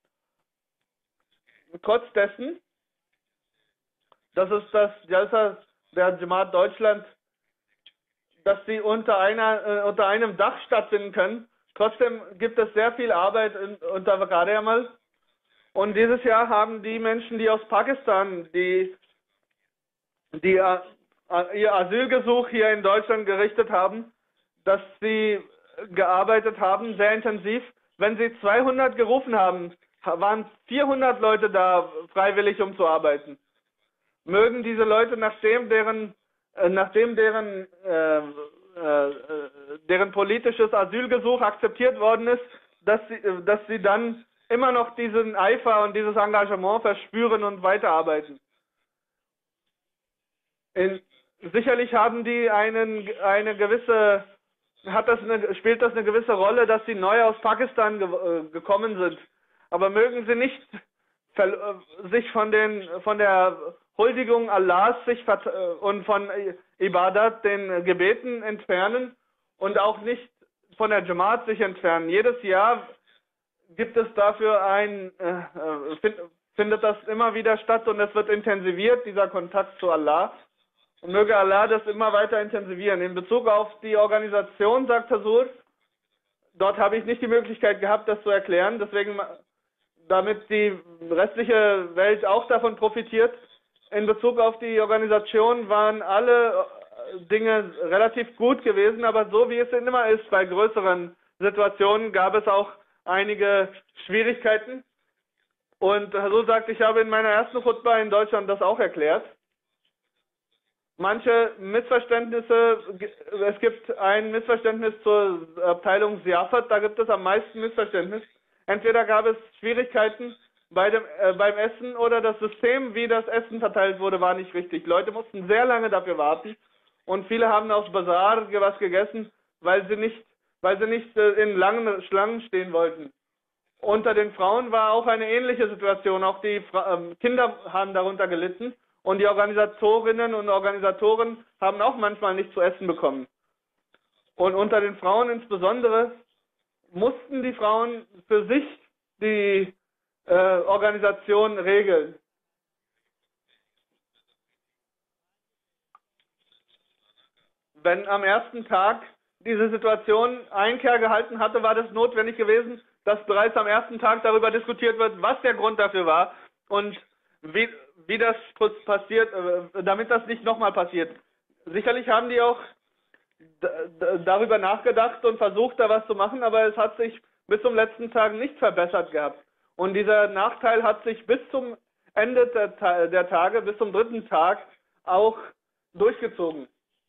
trotz dessen, dass es das Jalsa der Jamaat Deutschland, dass sie unter, einer, äh, unter einem Dach stattfinden können, trotzdem gibt es sehr viel Arbeit in, unter Qadiamal. Und dieses Jahr haben die Menschen, die aus Pakistan, die, die äh, ihr Asylgesuch hier in Deutschland gerichtet haben, dass sie gearbeitet haben, sehr intensiv. Wenn sie zweihundert gerufen haben, waren vierhundert Leute da freiwillig, um zu arbeiten. Mögen diese Leute, nachdem deren, äh, nachdem deren, äh, äh, deren politisches Asylgesuch akzeptiert worden ist, dass sie, dass sie dann immer noch diesen Eifer und dieses Engagement verspüren und weiterarbeiten. In, sicherlich haben die einen, eine gewisse, hat das eine, spielt das eine gewisse Rolle, dass sie neu aus Pakistan ge, äh, gekommen sind. Aber mögen sie nicht sich von, den, von der Huldigung Allahs sich und von Ibadat, den Gebeten entfernen und auch nicht von der Jamaat sich entfernen. Jedes Jahr gibt es dafür ein, äh, find, findet das immer wieder statt und es wird intensiviert, dieser Kontakt zu Allah. Und möge Allah das immer weiter intensivieren. In Bezug auf die Organisation, sagt Hazur, dort habe ich nicht die Möglichkeit gehabt, das zu erklären, deswegen, damit die restliche Welt auch davon profitiert. In Bezug auf die Organisation waren alle Dinge relativ gut gewesen, aber so wie es immer ist, bei größeren Situationen gab es auch einige Schwierigkeiten. Und so sagt, ich habe in meiner ersten Khutbah in Deutschland das auch erklärt. Manche Missverständnisse, es gibt ein Missverständnis zur Abteilung Siafat, da gibt es am meisten Missverständnis. Entweder gab es Schwierigkeiten bei dem, äh, beim Essen oder das System, wie das Essen verteilt wurde, war nicht richtig. Leute mussten sehr lange dafür warten und viele haben aus Bazar was gegessen, weil sie nicht, weil sie nicht äh, in langen Schlangen stehen wollten. Unter den Frauen war auch eine ähnliche Situation. Auch die Fra äh, Kinder haben darunter gelitten. Und die Organisatorinnen und Organisatoren haben auch manchmal nicht zu essen bekommen. Und unter den Frauen insbesondere mussten die Frauen für sich die äh, Organisation regeln. Wenn am ersten Tag diese Situation Einkehr gehalten hatte, war das notwendig gewesen, dass bereits am ersten Tag darüber diskutiert wird, was der Grund dafür war und wie, wie das passiert, damit das nicht nochmal passiert. Sicherlich haben die auch darüber nachgedacht und versucht, da was zu machen, aber es hat sich bis zum letzten Tag nicht verbessert gehabt. Und dieser Nachteil hat sich bis zum Ende der, der Tage, bis zum dritten Tag auch durchgezogen.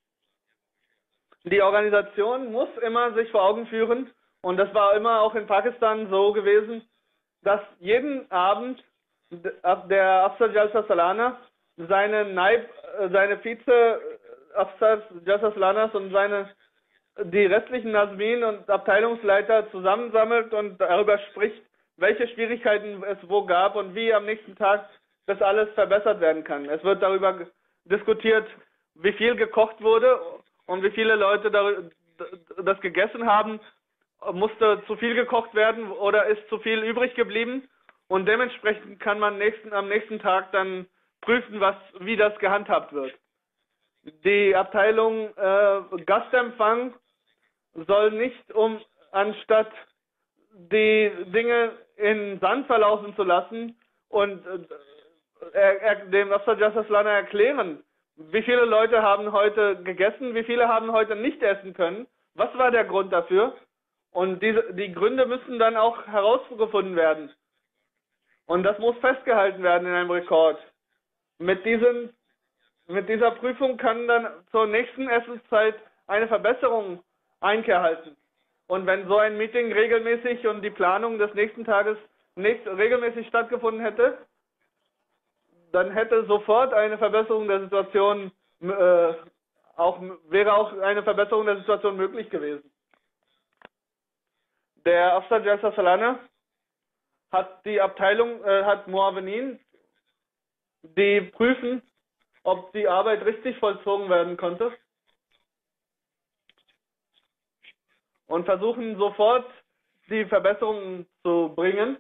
Die Organisation muss immer sich vor Augen führen, und das war immer auch in Pakistan so gewesen, dass jeden Abend der Afsar Jalsa Salana seine Naib, seine Vize Afsar Jalsa Salanas und seine die restlichen Nazmin und Abteilungsleiter zusammensammelt und darüber spricht, welche Schwierigkeiten es wo gab und wie am nächsten Tag das alles verbessert werden kann. Es wird darüber diskutiert, wie viel gekocht wurde und wie viele Leute das gegessen haben. Musste zu viel gekocht werden oder ist zu viel übrig geblieben? Und dementsprechend kann man nächsten, am nächsten Tag dann prüfen, was, wie das gehandhabt wird. Die Abteilung äh, Gastempfang soll nicht, um anstatt die Dinge in Sand verlaufen zu lassen und äh, er, er, dem Afsar Jalsa Salana erklären, wie viele Leute haben heute gegessen, wie viele haben heute nicht essen können, was war der Grund dafür? Und diese, die Gründe müssen dann auch herausgefunden werden. Und das muss festgehalten werden in einem Rekord. Mit, diesen, mit dieser Prüfung kann dann zur nächsten Essenszeit eine Verbesserung Einkehr halten. Und wenn so ein Meeting regelmäßig und die Planung des nächsten Tages nicht regelmäßig stattgefunden hätte, dann hätte sofort eine Verbesserung der Situation, äh, auch, wäre auch eine Verbesserung der Situation möglich gewesen. Der Afsar Jalsa Salana hat die Abteilung, äh, hat Muawinin, die prüfen, ob die Arbeit richtig vollzogen werden konnte und versuchen sofort die Verbesserungen zu bringen.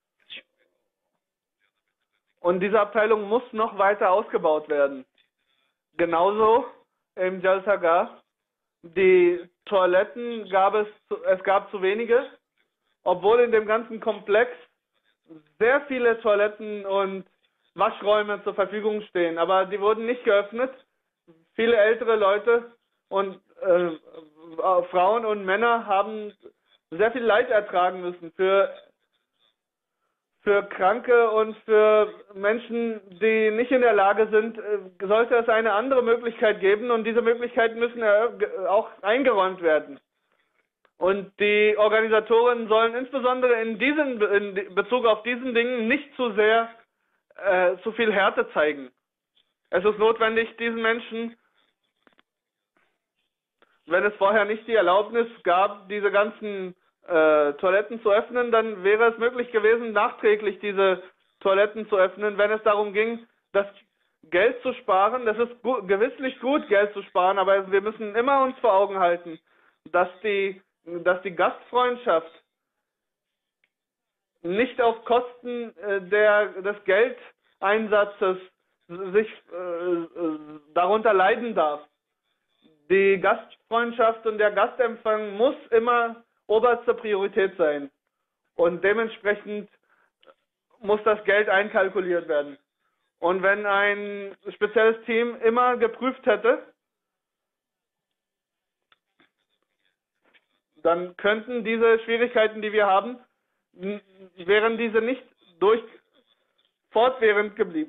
Und diese Abteilung muss noch weiter ausgebaut werden. Genauso im Jalsagah. Die Toiletten gab es, es gab zu wenige, obwohl in dem ganzen Komplex sehr viele Toiletten und Waschräume zur Verfügung stehen, aber die wurden nicht geöffnet. Viele ältere Leute und äh, Frauen und Männer haben sehr viel Leid ertragen müssen für, für Kranke und für Menschen, die nicht in der Lage sind, äh, sollte es eine andere Möglichkeit geben und diese Möglichkeiten müssen auch eingeräumt werden. Und die Organisatoren sollen insbesondere in, diesen, in Bezug auf diesen Dingen nicht zu sehr, äh, zu viel Härte zeigen. Es ist notwendig, diesen Menschen, wenn es vorher nicht die Erlaubnis gab, diese ganzen äh, Toiletten zu öffnen, dann wäre es möglich gewesen, nachträglich diese Toiletten zu öffnen, wenn es darum ging, das Geld zu sparen. Das ist gu- gewisslich gut, Geld zu sparen, aber wir müssen immer uns vor Augen halten, dass die dass die Gastfreundschaft nicht auf Kosten äh, der, des Geldeinsatzes sich äh, darunter leiden darf. Die Gastfreundschaft und der Gastempfang muss immer oberste Priorität sein. Und dementsprechend muss das Geld einkalkuliert werden. Und wenn ein spezielles Team immer geprüft hätte, dann könnten diese Schwierigkeiten, die wir haben, wären diese nicht durch, fortwährend geblieben.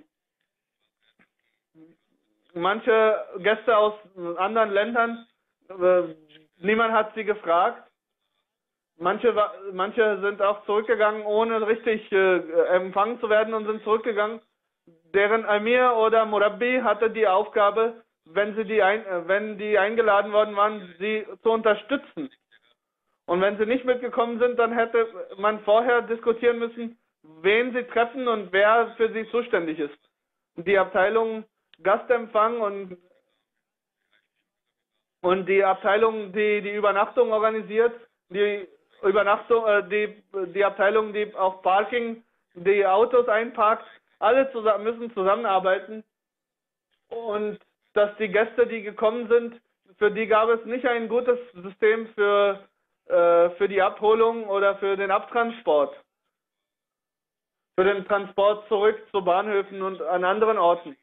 Manche Gäste aus anderen Ländern, äh, niemand hat sie gefragt. Manche, manche sind auch zurückgegangen, ohne richtig äh, empfangen zu werden und sind zurückgegangen. Deren Amir oder Murabbi hatte die Aufgabe, wenn, sie die ein, äh, wenn die eingeladen worden waren, sie zu unterstützen. Und wenn sie nicht mitgekommen sind, dann hätte man vorher diskutieren müssen, wen sie treffen und wer für sie zuständig ist. Die Abteilung Gastempfang und, und die Abteilung, die die Übernachtung organisiert, die Übernachtung, äh, die, die Abteilung, die auf Parking die Autos einparkt, alle zusammen, müssen zusammenarbeiten. Und dass die Gäste, die gekommen sind, für die gab es nicht ein gutes System für, äh, für die Abholung oder für den Abtransport. Für den Transport zurück zu Bahnhöfen und an anderen Orten.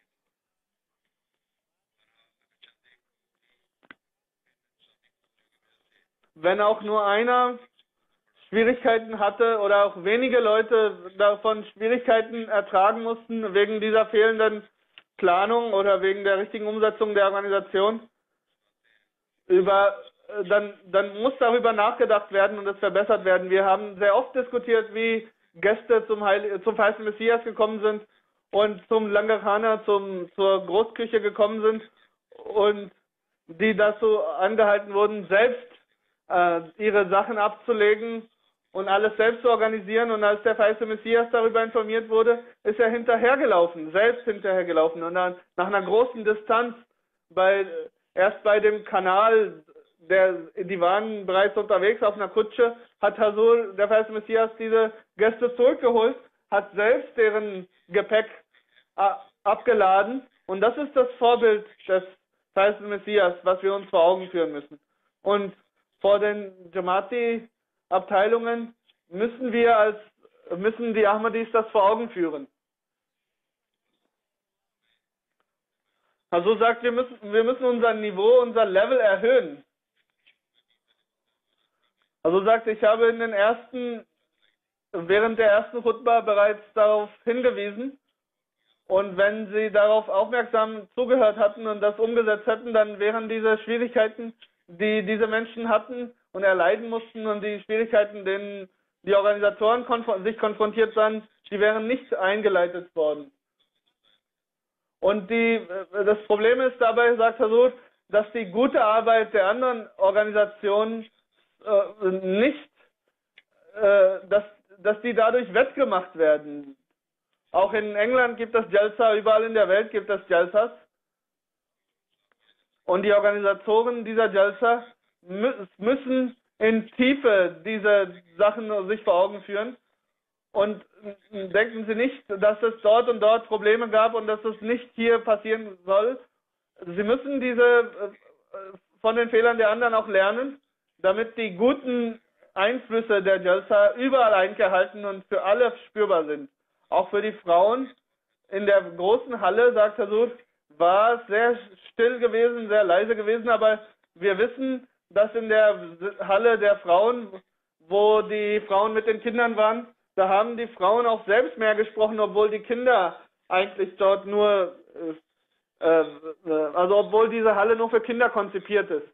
Wenn auch nur einer Schwierigkeiten hatte oder auch wenige Leute davon Schwierigkeiten ertragen mussten wegen dieser fehlenden Planung oder wegen der richtigen Umsetzung der Organisation, über, dann, dann muss darüber nachgedacht werden und es verbessert werden. Wir haben sehr oft diskutiert, wie Gäste zum, Heil zum Verheißenen Messias gekommen sind und zum Langarkhana, zum, zur Großküche gekommen sind und die dazu angehalten wurden, selbst äh, ihre Sachen abzulegen und alles selbst zu organisieren. Und als der verheißene Messias darüber informiert wurde, ist er hinterhergelaufen, selbst hinterhergelaufen. Und dann nach einer großen Distanz, bei, erst bei dem Kanal, der, die waren bereits unterwegs auf einer Kutsche, hat Hazur, der verheißene Messias, diese Gäste zurückgeholt, hat selbst deren Gepäck abgeladen. Und das ist das Vorbild des verheißenen Messias, was wir uns vor Augen führen müssen. Und vor den Jamati-Abteilungen müssen wir als, müssen die Ahmadis das vor Augen führen. Also sagt, wir müssen, wir müssen unser Niveau, unser Level erhöhen. Also sagt, ich habe in den ersten, während der ersten Khutbah bereits darauf hingewiesen. Und wenn Sie darauf aufmerksam zugehört hatten und das umgesetzt hätten, dann wären diese Schwierigkeiten, die diese Menschen hatten und erleiden mussten und die Schwierigkeiten, denen die Organisatoren konf sich konfrontiert sahen, die wären nicht eingeleitet worden. Und die, das Problem ist dabei, sagt Hazur, dass die gute Arbeit der anderen Organisationen äh, nicht, äh, dass, dass die dadurch wettgemacht werden. Auch in England gibt es Jalsa, überall in der Welt gibt es Jalsas. Und die Organisatoren dieser Jalsa müssen in Tiefe diese Sachen sich vor Augen führen. Und denken Sie nicht, dass es dort und dort Probleme gab und dass es nicht hier passieren soll. Sie müssen diese von den Fehlern der anderen auch lernen, damit die guten Einflüsse der Jalsa überall eingehalten und für alle spürbar sind. Auch für die Frauen in der großen Halle, sagt Hazur, war es sehr still gewesen, sehr leise gewesen, aber wir wissen, dass in der Halle der Frauen, wo die Frauen mit den Kindern waren, da haben die Frauen auch selbst mehr gesprochen, obwohl die Kinder eigentlich dort nur, äh, äh, also obwohl diese Halle nur für Kinder konzipiert ist.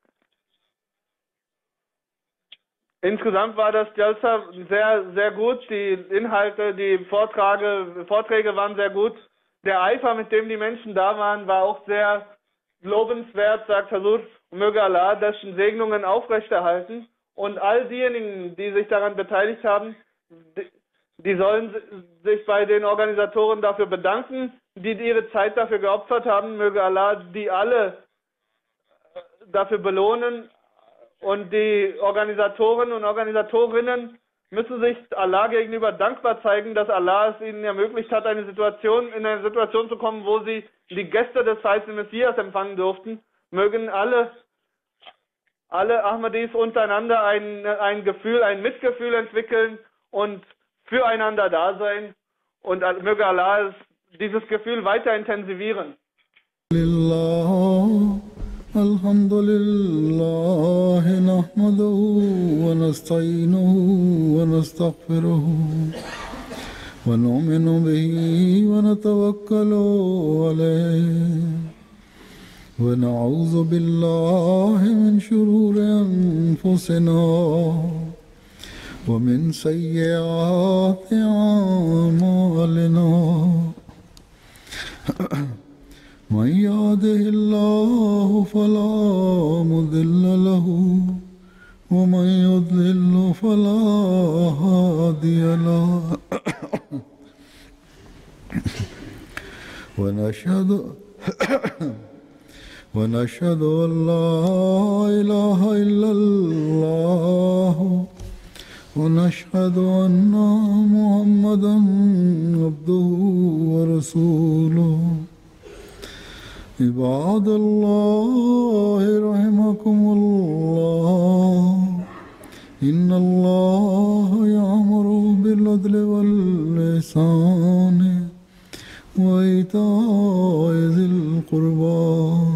Insgesamt war das Jalsa sehr, sehr gut. Die Inhalte, die Vorträge, Vorträge waren sehr gut. Der Eifer, mit dem die Menschen da waren, war auch sehr lobenswert, sagt Hazur. Möge Allah dessen Segnungen aufrechterhalten. Und all diejenigen, die sich daran beteiligt haben, die, die sollen sich bei den Organisatoren dafür bedanken, die ihre Zeit dafür geopfert haben. Möge Allah die alle dafür belohnen. Und die Organisatoren und Organisatorinnen müssen sich Allah gegenüber dankbar zeigen, dass Allah es ihnen ermöglicht hat, eine Situation, in eine Situation zu kommen, wo sie die Gäste des verheißenen Messias empfangen durften. Mögen alle, alle Ahmadis untereinander ein, ein Gefühl, ein Mitgefühl entwickeln und füreinander da sein. Und möge Allah dieses Gefühl weiter intensivieren. Lillah. الحمد لله نحمده ونستعينه ونستغفره ونؤمن به ونتوكل عليه ونعوذ بالله من شرور أنفسنا ومن سيئات أعمالنا من يهده الله فلا مضل له ومن يضلل فلا هادي له ونشهد ونشهد أن لا إله إلا الله ونشهد أن محمدا عبده ورسوله عباد الله رحمكم الله إن الله يأمر بالعدل والإحسان وإيتاء ذي القربى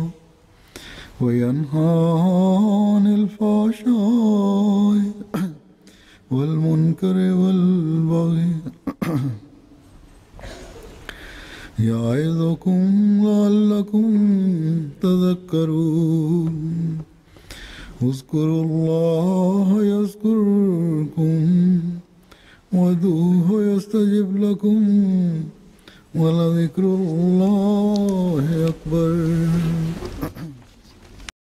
وينهى عن الفحشاء والمنكر والبغي يعظكم لعلكم تذكرون اذكروا الله يذكركم وادعوه يستجب لكم ولذكر الله أكبر.